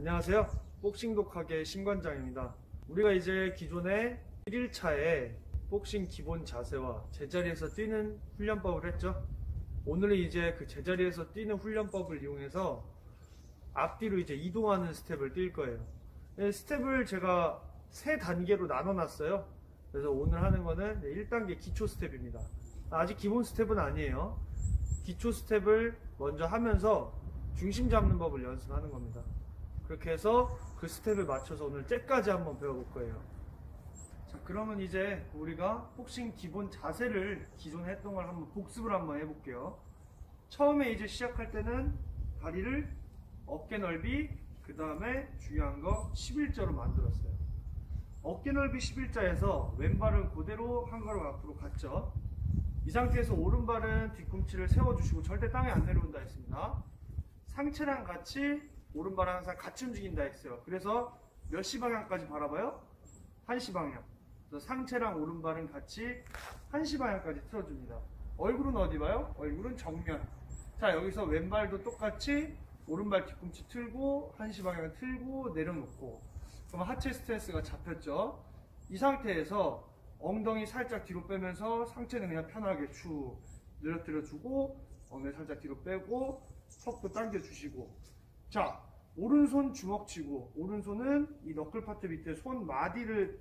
안녕하세요. 복싱독학의 신관장입니다. 우리가 이제 기존에 1일차에 복싱 기본 자세와 제자리에서 뛰는 훈련법을 했죠. 오늘은 이제 그 제자리에서 뛰는 훈련법을 이용해서 앞뒤로 이제 이동하는 스텝을 뛸 거예요. 스텝을 제가 3단계로 나눠 놨어요. 그래서 오늘 하는 거는 1단계 기초 스텝입니다. 아직 기본 스텝은 아니에요. 기초 스텝을 먼저 하면서 중심 잡는 법을 연습하는 겁니다. 그렇게 해서 그 스텝에 맞춰서 오늘 잽까지 한번 배워볼 거예요. 자, 그러면 이제 우리가 복싱 기본 자세를 기존에 했던 걸 한번 복습을 한번 해볼게요. 처음에 이제 시작할 때는 다리를 어깨 넓이, 그 다음에 중요한 거 11자로 만들었어요. 어깨 넓이 11자에서 왼발은 그대로 한 걸음 앞으로 갔죠. 이 상태에서 오른발은 뒤꿈치를 세워주시고 절대 땅에 안 내려온다 했습니다. 상체랑 같이 오른발은 항상 같이 움직인다 했어요. 그래서 몇 시 방향까지 바라봐요? 1시 방향. 그래서 상체랑 오른발은 같이 1시 방향까지 틀어줍니다. 얼굴은 어디 봐요? 얼굴은 정면. 자, 여기서 왼발도 똑같이 오른발 뒤꿈치 틀고 1시 방향 틀고 내려놓고, 그럼 하체 스트레스가 잡혔죠. 이 상태에서 엉덩이 살짝 뒤로 빼면서 상체는 그냥 편하게 축 늘어뜨려주고, 엉덩이 살짝 뒤로 빼고 턱도 당겨주시고, 자, 오른손 주먹치고, 오른손은 이 너클 파트 밑에 손 마디를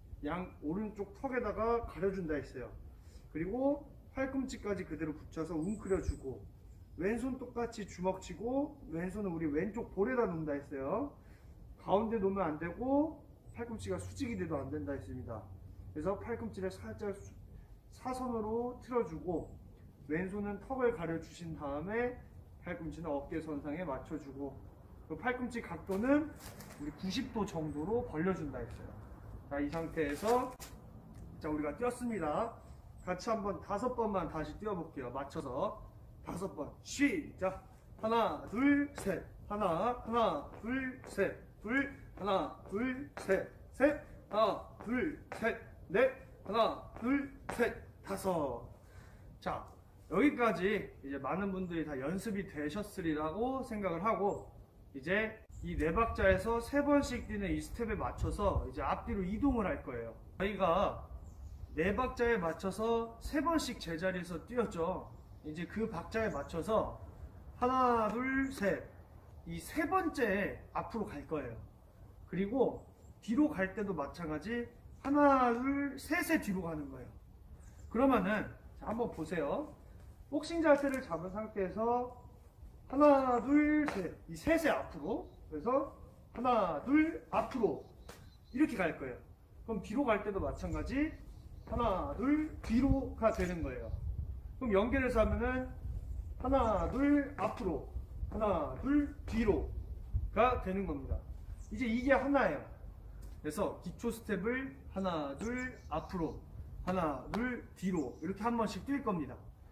오른쪽 턱에다가 가려준다 했어요. 그리고 팔꿈치까지 그대로 붙여서 웅크려주고, 왼손 똑같이 주먹치고, 왼손은 우리 왼쪽 볼에다 놓는다 했어요. 가운데 놓으면 안 되고 팔꿈치가 수직이 돼도 안 된다 했습니다. 그래서 팔꿈치를 살짝 사선으로 틀어주고, 왼손은 턱을 가려주신 다음에 팔꿈치는 어깨선상에 맞춰주고, 그 팔꿈치 각도는 우리 90도 정도로 벌려준다 했어요. 자, 이 상태에서 자, 우리가 뛰었습니다. 같이 한번 5번만 다시 뛰어볼게요. 맞춰서 5번 시작. 하나 둘 셋, 하나 둘 셋, 둘, 하나 둘 셋, 셋, 하나 둘 셋, 넷, 하나 둘 셋, 5. 자, 여기까지 이제 많은 분들이 다 연습이 되셨으리라고 생각을 하고, 이제 이 4박자에서 3번씩 뛰는 이 스텝에 맞춰서 이제 앞뒤로 이동을 할 거예요. 저희가 4박자에 맞춰서 3번씩 제자리에서 뛰었죠. 이제 그 박자에 맞춰서 하나 둘 셋, 이 3번째 앞으로 갈 거예요. 그리고 뒤로 갈 때도 마찬가지 하나 둘 셋에 뒤로 가는 거예요. 그러면은 자, 한번 보세요. 복싱 자세를 잡은 상태에서 하나 둘 셋, 이 셋에 앞으로, 그래서 하나 둘 앞으로 이렇게 갈 거예요. 그럼 뒤로 갈 때도 마찬가지 하나 둘 뒤로가 되는 거예요. 그럼 연결해서 하면은 하나 둘 앞으로, 하나 둘 뒤로가 되는 겁니다. 이제 이게 하나예요. 그래서 기초 스텝을 하나 둘 앞으로, 하나 둘 뒤로 이렇게 한 번씩 뛸 겁니다.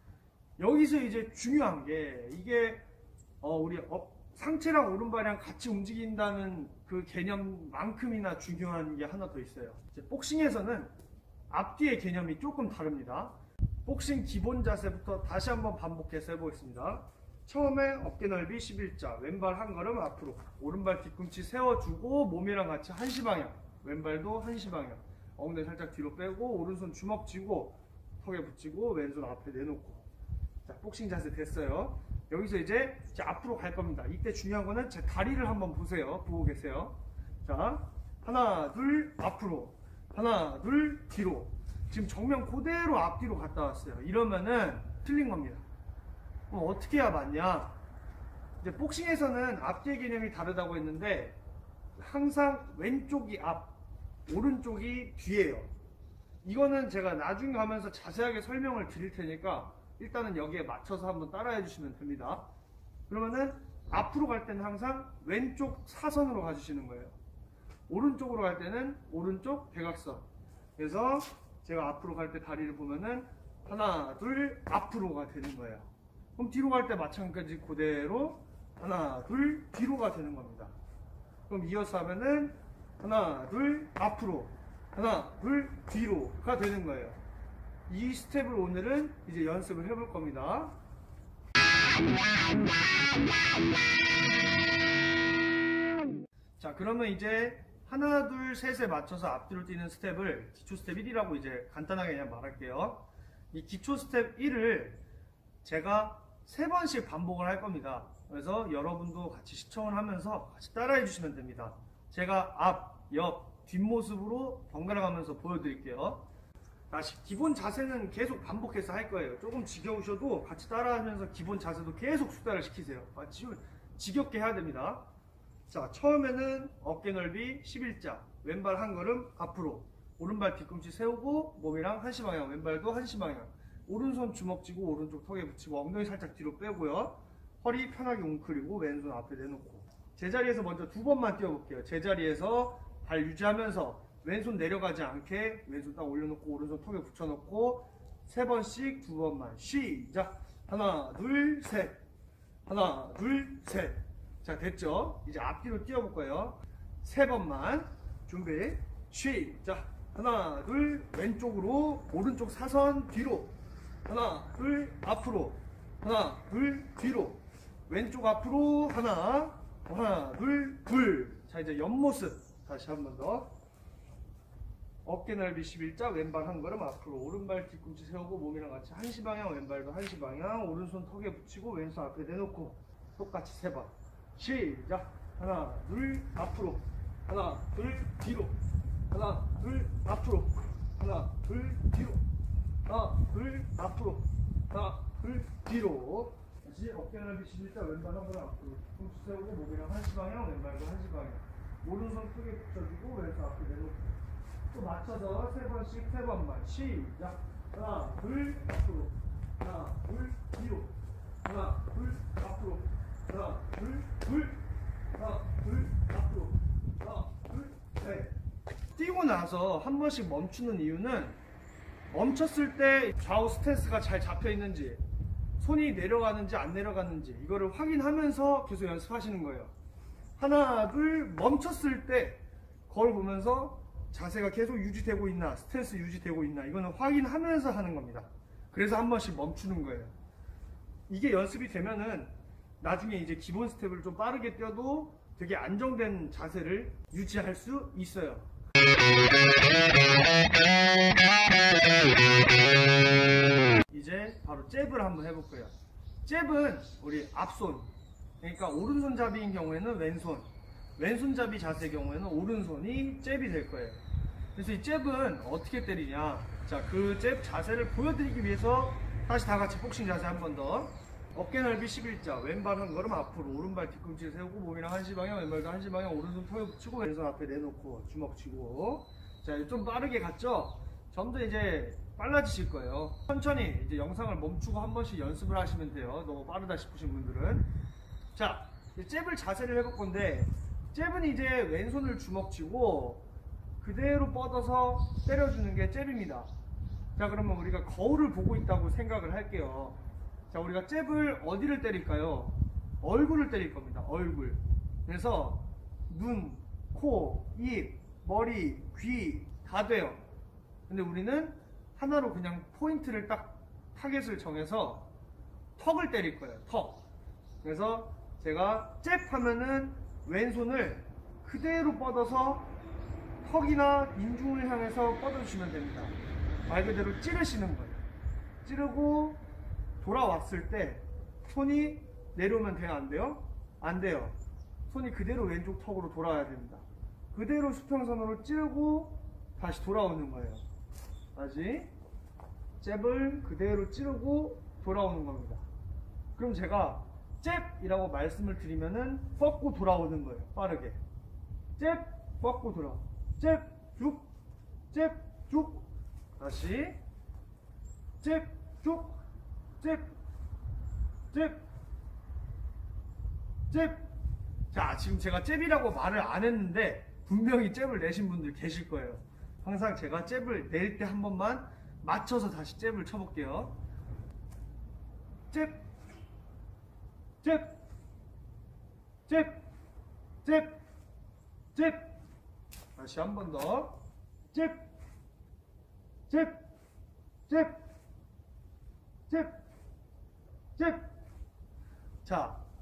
여기서 이제 중요한 게, 이게 우리 상체랑 오른발이랑 같이 움직인다는 그 개념만큼이나 중요한 게 하나 더 있어요. 이제 복싱에서는 앞뒤의 개념이 조금 다릅니다. 복싱 기본 자세부터 다시 한번 반복해서 해보겠습니다. 처음에 어깨 넓이 11자, 왼발 한 걸음 앞으로, 오른발 뒤꿈치 세워주고 몸이랑 같이 1시 방향, 왼발도 1시 방향, 엉덩이 살짝 뒤로 빼고 오른손 주먹 쥐고 턱에 붙이고 왼손 앞에 내놓고. 자, 복싱 자세 됐어요. 여기서 이제 앞으로 갈 겁니다. 이때 중요한 거는 제 다리를 한번 보세요. 보고 계세요. 자, 하나 둘 앞으로, 하나 둘 뒤로. 지금 정면 그대로 앞뒤로 갔다 왔어요. 이러면은 틀린 겁니다. 그럼 어떻게 해야 맞냐? 이제 복싱에서는 앞뒤의 개념이 다르다고 했는데, 항상 왼쪽이 앞, 오른쪽이 뒤예요. 이거는 제가 나중에 가면서 자세하게 설명을 드릴 테니까 일단은 여기에 맞춰서 한번 따라해 주시면 됩니다. 그러면은 앞으로 갈 때는 항상 왼쪽 사선으로 가주시는 거예요. 오른쪽으로 갈 때는 오른쪽 대각선. 그래서 제가 앞으로 갈 때 다리를 보면은 하나 둘 앞으로가 되는 거예요. 그럼 뒤로 갈 때 마찬가지 그대로 하나 둘 뒤로가 되는 겁니다. 그럼 이어서 하면은 하나 둘 앞으로, 하나 둘 뒤로가 되는 거예요. 이 스텝을 오늘은 이제 연습을 해볼 겁니다. 자, 그러면 이제 하나, 둘, 셋에 맞춰서 앞뒤로 뛰는 스텝을 기초 스텝 1이라고 이제 간단하게 그냥 말할게요. 이 기초 스텝 1을 제가 3번씩 반복을 할 겁니다. 그래서 여러분도 같이 시청을 하면서 같이 따라해 주시면 됩니다. 제가 앞, 옆, 뒷모습으로 번갈아 가면서 보여드릴게요. 다시 기본 자세는 계속 반복해서 할 거예요. 조금 지겨우셔도 같이 따라하면서 기본 자세도 계속 숙달을 시키세요. 지겹게 해야 됩니다. 자, 처음에는 어깨 넓이 11자, 왼발 한 걸음 앞으로, 오른발 뒤꿈치 세우고 몸이랑 한시 방향, 왼발도 한시 방향, 오른손 주먹 쥐고 오른쪽 턱에 붙이고 엉덩이 살짝 뒤로 빼고요. 허리 편하게 웅크리고 왼손 앞에 내놓고, 제자리에서 먼저 2번만 뛰어볼게요. 제자리에서 발 유지하면서 왼손 내려가지 않게 왼손 딱 올려놓고 오른손 턱에 붙여놓고 3번씩 2번만 시작. 하나 둘 셋, 하나 둘 셋. 자, 됐죠? 이제 앞뒤로 뛰어볼 거예요. 3번만 준비 시작. 하나 둘, 왼쪽으로 오른쪽 사선 뒤로, 하나 둘 앞으로, 하나 둘 뒤로, 왼쪽 앞으로 하나 둘 둘. 자, 이제 옆모습 다시 한 번 더. 어깨 넓이 11자, 왼발 한 걸음 앞으로, 오른발 뒤꿈치 세우고 몸이랑 같이 한시 방향, 왼발도 한시 방향, 오른손 턱에 붙이고 왼손 앞에 내놓고 똑같이 3번 시작. 하나 둘 앞으로, 하나 둘 뒤로, 하나 둘 앞으로, 하나 둘 뒤로, 하나 둘 앞으로, 하나 둘 뒤로. 다시 어깨 넓이 11자, 왼발 한 걸음 앞으로, 뒤꿈치 세우고 몸이랑 한시 방향, 왼발도 한시 방향, 오른손 크게 붙여주고 왼손 앞에 내놓고 또 맞춰서 3번씩 3번만 시작. 하나 둘 앞으로, 하나 둘 뒤로, 하나 둘 앞으로, 하나 둘 둘, 하나 둘 앞으로, 하나 둘 셋. 뛰고 나서 한 번씩 멈추는 이유는 멈췄을 때 좌우 스탠스가 잘 잡혀 있는지, 손이 내려가는지 안 내려가는지 이거를 확인하면서 계속 연습하시는 거예요. 하나 둘 멈췄을 때 거울 보면서 자세가 계속 유지되고 있나, 스탠스 유지되고 있나, 이거는 확인하면서 하는 겁니다. 그래서 한 번씩 멈추는 거예요. 이게 연습이 되면은 나중에 이제 기본 스텝을 좀 빠르게 뛰어도 되게 안정된 자세를 유지할 수 있어요. 이제 바로 잽을 한번 해볼 거예요. 잽은 우리 앞손, 그러니까 오른손잡이인 경우에는 왼손, 왼손잡이 자세의 경우에는 오른손이 잽이 될 거예요. 그래서 이 잽은 어떻게 때리냐, 자, 그 잽 자세를 보여드리기 위해서 다시 다 같이 복싱 자세 한 번 더. 어깨 넓이 11자, 왼발 한 걸음 앞으로, 오른발 뒤꿈치 세우고 몸이랑 한시 방향, 왼발도 한시 방향, 오른손 턱에 붙이고 왼손 앞에 내놓고 주먹 쥐고. 자, 좀 빠르게 갔죠? 점점 이제 빨라지실 거예요. 천천히 이제 영상을 멈추고 한 번씩 연습을 하시면 돼요. 너무 빠르다 싶으신 분들은. 자, 잽을 자세를 해볼 건데, 잽은 이제 왼손을 주먹 쥐고 그대로 뻗어서 때려주는 게 잽입니다. 자, 그러면 우리가 거울을 보고 있다고 생각을 할게요. 자, 우리가 잽을 어디를 때릴까요? 얼굴을 때릴 겁니다. 얼굴. 그래서 눈, 코, 입, 머리, 귀 다 돼요. 근데 우리는 하나로 그냥 포인트를 딱 타겟을 정해서 턱을 때릴 거예요. 턱. 그래서 제가 잽 하면은 왼손을 그대로 뻗어서 턱이나 인중을 향해서 뻗어주시면 됩니다. 말 그대로 찌르시는 거예요. 찌르고 돌아왔을 때 손이 내려오면 돼요? 안 돼요? 안 돼요. 손이 그대로 왼쪽 턱으로 돌아와야 됩니다. 그대로 수평선으로 찌르고 다시 돌아오는 거예요. 다시 잽을 그대로 찌르고 돌아오는 겁니다. 그럼 제가 잽이라고 말씀을 드리면은 뻗고 돌아오는 거예요. 빠르게. 잽, 뻗고 돌아. 잽, 쭉, 잽, 쭉. 다시 잽, 쭉, 잽, 잽, 잽. 자, 지금 제가 잽이라고 말을 안 했는데 분명히 잽을 내신 분들 계실 거예요. 항상 제가 잽을 낼 때 한 번만 맞춰서 다시 잽을 쳐볼게요. 잽, 잽, 잽, 잽, 잽. 다시 한 번 더. 잽, 잽, 잽, 잽, 잽. 자,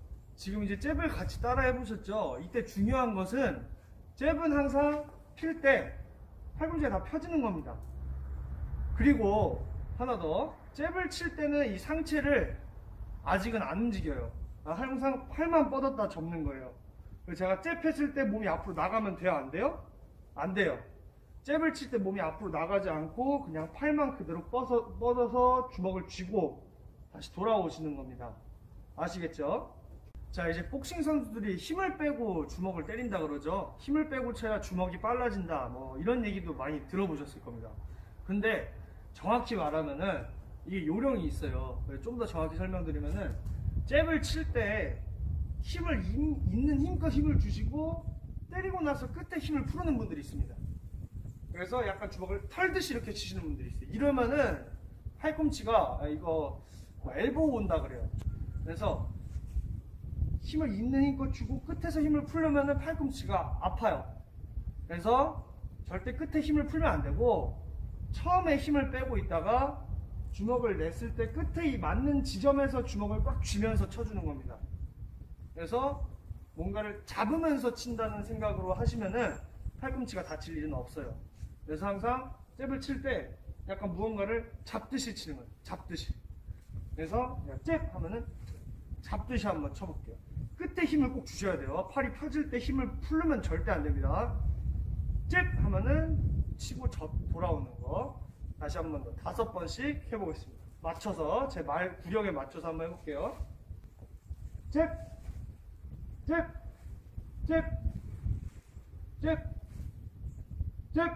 지금 이제 잽을 같이 따라 해보셨죠? 이때 중요한 것은 잽은 항상 필 때 팔꿈치가 다 펴지는 겁니다. 그리고 하나 더, 잽을 칠 때는 이 상체를 아직은 안 움직여요. 항상 팔만 뻗었다 접는 거예요. 제가 잽 했을 때 몸이 앞으로 나가면 돼요? 안 돼요? 안 돼요. 잽을 칠 때 몸이 앞으로 나가지 않고 그냥 팔만 그대로 뻗어서 주먹을 쥐고 다시 돌아오시는 겁니다. 아시겠죠? 자, 이제 복싱 선수들이 힘을 빼고 주먹을 때린다 그러죠. 힘을 빼고 쳐야 주먹이 빨라진다, 뭐 이런 얘기도 많이 들어보셨을 겁니다. 근데 정확히 말하면은 이게 요령이 있어요. 좀 더 정확히 설명드리면은, 잽을 칠 때 힘을 있는 힘껏 힘을 주시고 때리고 나서 끝에 힘을 풀는 분들이 있습니다. 그래서 약간 주먹을 털듯이 이렇게 치시는 분들이 있어요. 이러면은 팔꿈치가 이거 엘보우 온다 그래요. 그래서 힘을 있는 힘껏 주고 끝에서 힘을 풀려면은 팔꿈치가 아파요. 그래서 절대 끝에 힘을 풀면 안 되고, 처음에 힘을 빼고 있다가 주먹을 냈을 때 끝에 이 맞는 지점에서 주먹을 꽉 쥐면서 쳐주는 겁니다. 그래서 뭔가를 잡으면서 친다는 생각으로 하시면은 팔꿈치가 다칠 일은 없어요. 그래서 항상 잽을 칠 때 약간 무언가를 잡듯이 치는 거예요. 잡듯이. 그래서 잽 하면은 잡듯이 한번 쳐볼게요. 끝에 힘을 꼭 주셔야 돼요. 팔이 펴질 때 힘을 풀면 절대 안 됩니다. 잽 하면은 치고 돌아오는 거. 다시 한 번 더 5번씩 해보겠습니다. 맞춰서, 제 말 구력에 맞춰서 한번 해볼게요. 잽, 잽, 잽, 잽, 잽.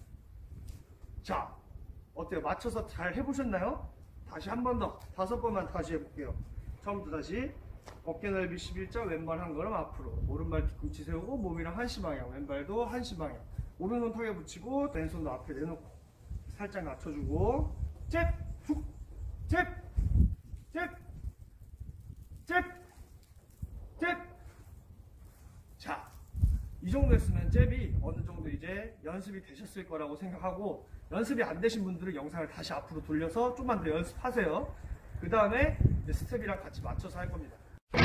자, 어때요? 맞춰서 잘 해보셨나요? 다시 한 번 더, 5번만 다시 해볼게요. 처음부터 다시. 어깨 넓이 11자, 왼발 한 걸음 앞으로, 오른발 뒤꿈치 세우고 몸이랑 한시 방향, 왼발도 한시 방향, 오른손 턱에 붙이고 왼손도 앞에 내놓고 살짝 낮춰주고, 잽, 툭, 잽, 잽, 잽, 잽. 자, 이 정도 했으면 잽이 어느 정도 이제 연습이 되셨을 거라고 생각하고, 연습이 안 되신 분들은 영상을 다시 앞으로 돌려서 좀만 더 연습하세요. 그 다음에 스텝이랑 같이 맞춰서 할 겁니다.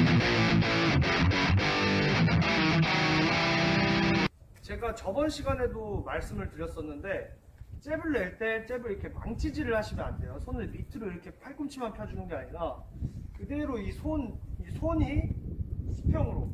제가 저번 시간에도 말씀을 드렸었는데, 잽을 낼 때 잽을 이렇게 망치질을 하시면 안 돼요. 손을 밑으로 이렇게 팔꿈치만 펴주는 게 아니라 그대로 이 손이 수평으로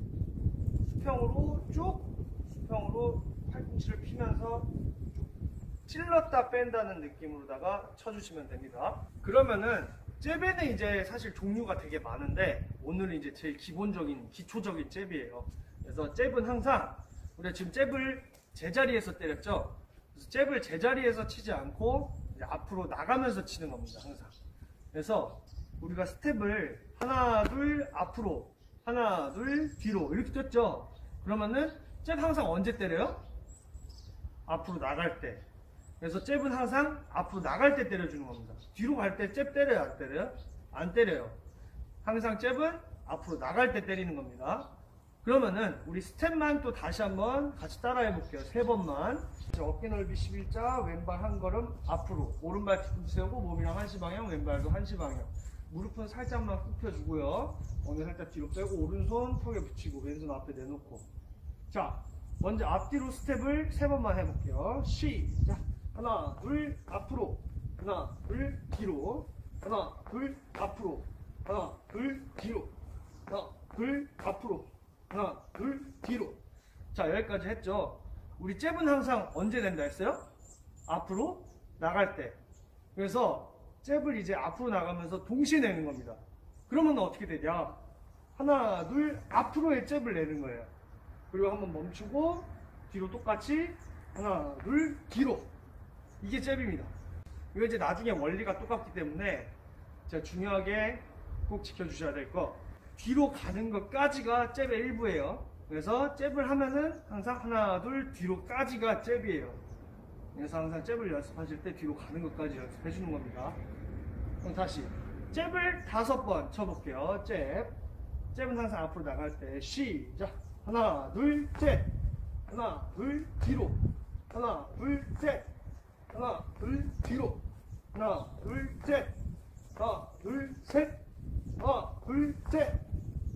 쭉, 수평으로 팔꿈치를 피면서 쭉 찔렀다 뺀다는 느낌으로다가 쳐주시면 됩니다. 그러면은 잽에는 이제 사실 종류가 되게 많은데, 오늘은 이제 제일 기본적인 기초적인 잽이에요. 그래서 잽은 항상, 우리가 지금 잽을 제자리에서 때렸죠. 그래서 잽을 제자리에서 치지 않고 이제 앞으로 나가면서 치는 겁니다, 항상. 그래서 우리가 스텝을 하나 둘 앞으로, 하나 둘 뒤로 이렇게 뛰었죠. 그러면은 잽 항상 언제 때려요? 앞으로 나갈 때. 그래서 잽은 항상 앞으로 나갈 때 때려주는 겁니다. 뒤로 갈 때 잽 때려요? 안 때려요? 안 때려요. 항상 잽은 앞으로 나갈 때 때리는 겁니다. 그러면은 우리 스텝만 또 다시 한번 같이 따라해 볼게요. 3번만. 어깨 넓이 11자, 왼발 한 걸음 앞으로, 오른발 뒤꿈치 세우고 몸이랑 한시 방향, 왼발도 한시 방향. 무릎은 살짝만 굽혀주고요. 어깨 살짝 뒤로 빼고 오른손 턱에 붙이고 왼손 앞에 내놓고. 자, 먼저 앞뒤로 스텝을 3번만 해볼게요. 시작. 하나 둘 앞으로, 하나 둘 뒤로, 하나 둘 앞으로, 하나 둘 뒤로, 하나 둘 앞으로, 하나 둘 뒤로. 자, 여기까지 했죠. 우리 잽은 항상 언제 된다 했어요? 앞으로 나갈 때. 그래서 잽을 이제 앞으로 나가면서 동시에 내는 겁니다. 그러면 어떻게 되냐? 하나 둘 앞으로의 잽을 내는 거예요. 그리고 한번 멈추고 뒤로 똑같이 하나 둘 뒤로. 이게 잽입니다. 이거 이제 나중에 원리가 똑같기 때문에 제가 중요하게 꼭 지켜주셔야 될 거, 뒤로 가는 것까지가 잽의 일부예요. 그래서 잽을 하면은 항상 하나 둘 뒤로까지가 잽이에요. 그래서 항상 잽을 연습하실 때 뒤로 가는 것까지 연습해 주는 겁니다. 그럼 다시 잽을 5번 쳐볼게요. 잽은 항상 앞으로 나갈 때 시작. 하나 둘 잽, 하나 둘 뒤로, 하나 둘 잽, 하나 둘 뒤로, 하나 둘 잽, 하나 둘 셋, 하나 둘 셋,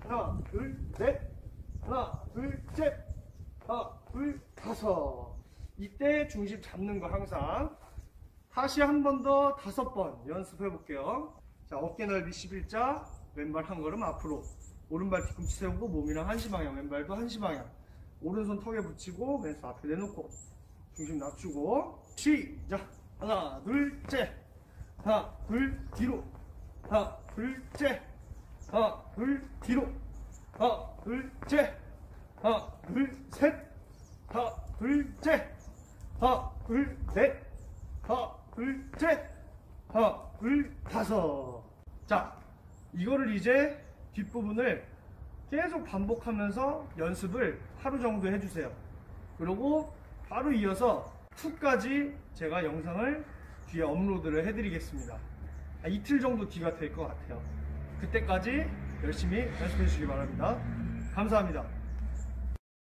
하나, 둘, 넷. 하나, 둘, 셋. 하나, 둘, 다섯. 이때 중심 잡는 거 항상. 다시 한 번 더 5번 연습해 볼게요. 자, 어깨 넓이 11자, 왼발 한 걸음 앞으로. 오른발 뒤꿈치 세우고 몸이랑 한시 방향, 왼발도 한시 방향. 오른손 턱에 붙이고 왼손 앞에 내놓고 중심 낮추고 시작. 하나, 둘, 셋. 하나, 둘, 뒤로. 하나, 둘, 셋. 하나, 둘, 뒤로. 하나, 둘, 셋. 하나, 둘, 셋. 하나, 둘, 셋. 하나, 둘, 넷. 하나, 둘, 셋. 하나, 둘, 다섯. 자, 이거를 이제 뒷부분을 계속 반복하면서 연습을 하루 정도 해주세요. 그리고 바로 이어서 2까지 제가 영상을 뒤에 업로드를 해드리겠습니다. 이틀 정도 뒤가 될 것 같아요. 그때까지 열심히 연습해 주시기 바랍니다. 감사합니다.